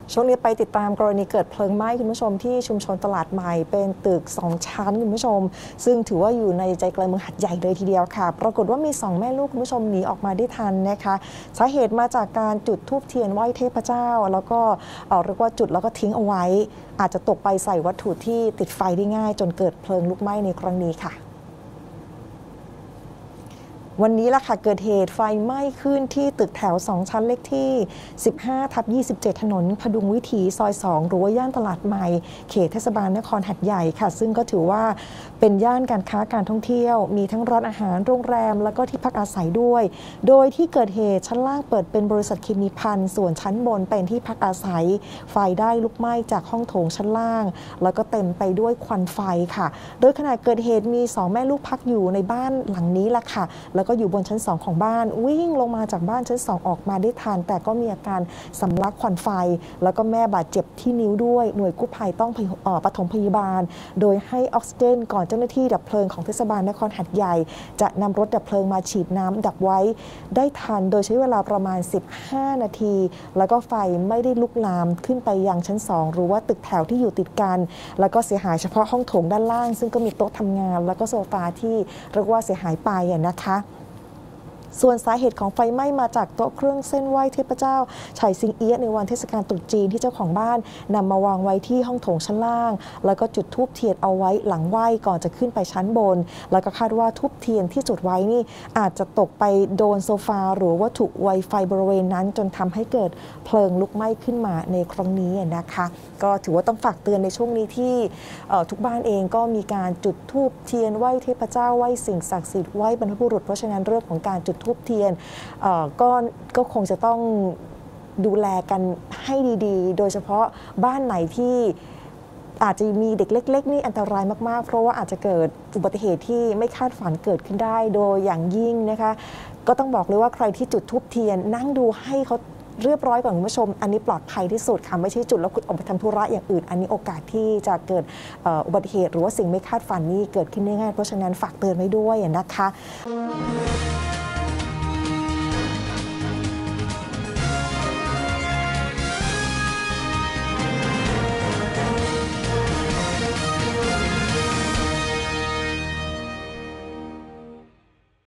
ช่วงนี้ไปติดตามกรณีเกิดเพลิงไหม้คุณผู้ชมที่ชุมชนตลาดใหม่เป็นตึก2ชั้นคุณผู้ชมซึ่งถือว่าอยู่ในใจกลางเมืองหัดใหญ่เลยทีเดียวค่ะปรากฏว่ามี2แม่ลูกคุณผู้ชมหนีออกมาได้ทันนะคะสาเหตุมาจากการจุดธูปเทียนไหว้เทพเจ้าแล้วก็เรียกว่าจุดแล้วก็ทิ้งเอาไว้อาจจะตกไปใส่วัตถุที่ติดไฟได้ง่ายจนเกิดเพลิงลุกไหม้ในครั้งนี้ค่ะวันนี้ล่ะค่ะเกิดเหตุไฟไหม้ขึ้นที่ตึกแถว2ชั้นเลขที่15/27ถนนพดุงวิถีซอย2หรือว่าย่านตลาดใหม่เขตเทศบาลนครหัดใหญ่ค่ะซึ่งก็ถือว่าเป็นย่านการค้าการท่องเที่ยวมีทั้งร้านอาหารโรงแรมแล้วก็ที่พักอาศัยด้วยโดยที่เกิดเหตุชั้นล่างเปิดเป็นบริษัทเคมีภัณฑ์ส่วนชั้นบนเป็นที่พักอาศัยไฟได้ลุกไหม้จากห้องโถงชั้นล่างแล้วก็เต็มไปด้วยควันไฟค่ะโดยขณะเกิดเหตุมี2แม่ลูกพักอยู่ในบ้านหลังนี้ล่ะค่ะแล้วก็อยู่บนชั้น2ของบ้านวิ่งลงมาจากบ้านชั้น2ออกมาได้ทันแต่ก็มีอาการสำลักควันไฟแล้วก็แม่บาดเจ็บที่นิ้วด้วยหน่วยกู้ภัยต้องปฐมพยาบาลโดยให้ออกซิเจนก่อนเจ้าหน้าที่ดับเพลิงของเทศบาลนครหัดใหญ่จะนำรถดับเพลิงมาฉีดน้ำดับไว้ได้ทันโดยใช้เวลาประมาณ15นาทีแล้วก็ไฟไม่ได้ลุกลามขึ้นไปยังชั้น2หรือว่าตึกแถวที่อยู่ติดกันแล้วก็เสียหายเฉพาะห้องโถงด้านล่างซึ่งก็มีโต๊ะทำงานแล้วก็โซฟาที่เรียกว่าเสียหายไปนะคะส่วนสาเหตุของไฟไหม้มาจากโต๊ะเครื่องเส้นไหว้เทพเจ้าไฉสิงเอี้ยะในวันเทศกาลตรุษจีนที่เจ้าของบ้านนำมาวางไว้ที่ห้องโถงชั้นล่างแล้วก็จุดธูปเทียนเอาไว้หลังไหว้ก่อนจะขึ้นไปชั้นบนแล้วก็คาดว่าธูปเทียนที่จุดไว้นี่อาจจะตกไปโดนโซฟาหรือวัตถุไวไฟบริเวณนั้นจนทำให้เกิดเพลิงลุกไหม้ขึ้นมาในครั้งนี้นะคะก็ถือว่าต้องฝากเตือนในช่วงนี้ที่ทุกบ้านเองก็มีการจุดธูปเทียนไหว้เทพเจ้าไหว้สิ่งศักดิ์สิทธิ์ไหว้บรรพบุรุษเพราะฉะนั้นเรื่องของการจุดธูปเทียนก็คงจะต้องดูแลกันให้ดีๆโดยเฉพาะบ้านไหนที่อาจจะมีเด็กเล็กๆนี่อันตรายมากๆเพราะว่าอาจจะเกิดอุบัติเหตุที่ไม่คาดฝันเกิดขึ้นได้โดยอย่างยิ่งนะคะก็ต้องบอกเลยว่าใครที่จุดธูปเทียนนั่งดูให้เขาเรียบร้อยก่อนคุณผู้ชมอันนี้ปลอดภัยที่สุดค่ะไม่ใช่จุดแล้วคุณออกไปทำธุระอย่างอื่นอันนี้โอกาสที่จะเกิดอุบัติเหตุหรือว่าสิ่งไม่คาดฝันนี่เกิดขึ้นได้ง่ายเพราะฉะนั้นฝากเตือนไว้ด้วยนะคะ